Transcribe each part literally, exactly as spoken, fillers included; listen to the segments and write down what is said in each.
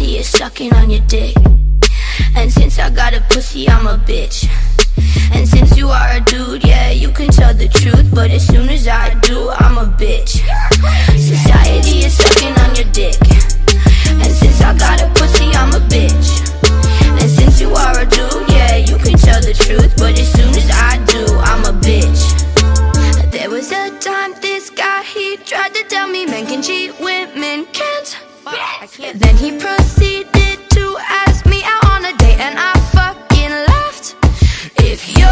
Society is sucking on your dick. And since I got a pussy, I'm a bitch. And since you are a dude, yeah, you can tell the truth, but as soon as I do, I'm a bitch. Society is sucking on your dick. And since I got a pussy, I'm a bitch. And since you are a dude, yeah, you can tell the truth, but as soon as I do, I'm a bitch. There was a time this guy, he tried to tell me men can cheat, women can't. I can't. Then he proceeded to ask me out on a date, and I fucking laughed. If you're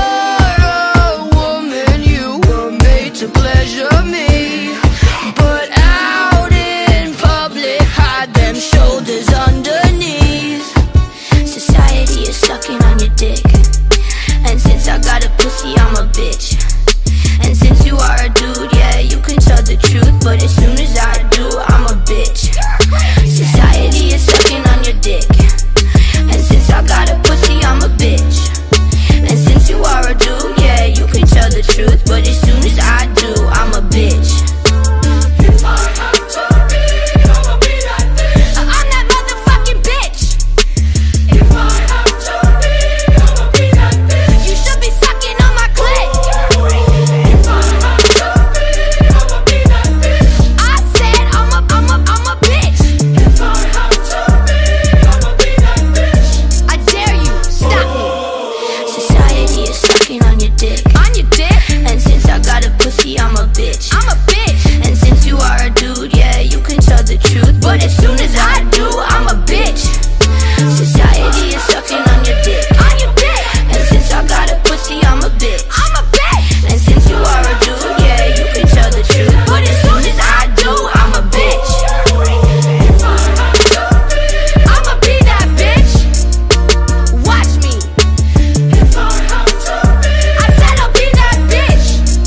a woman, you were made to pleasure me, but out in public, hide them shoulders underneath. Society is sucking on your dick. And since I got a pussy, I'm a bitch. And since you are a dude, yeah, you can tell the truth, but as soon as I do, I'm a bitch. Society is sucking on your dick. And since I got a pussy, I'm a bitch. And since you are a dude, yeah, you can tell the truth, but as soon as I do, I'm a bitch. If I have to be, I'ma be that bitch. I'm that motherfucking bitch. If I have to be, I'ma be that bitch. You should be sucking on my clit. If I have to be, I'ma be that bitch. I said I'm a, I'm a, I'm a bitch. If I have to be, I'ma be that bitch. I dare you, stop me. Society is sucking on your dick. On your dick? And since I got a pussy, I'm a bitch. I'm a bitch. And since you are a dude, yeah, you can tell the truth, but as soon as I do, I'm a bitch. Society is sucking on your dick. On your dick. And since I got a pussy, I'm a bitch. I'm a bitch. And since you are a dude, yeah, you can tell the truth, but as soon as I do, I'm a bitch. If I have to be, I'ma be that bitch. Watch me. If I have to be, I said I'll be that bitch.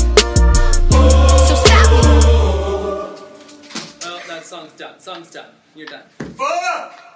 So stop me. Well, that song's done. Song's done. You're done. Fuck!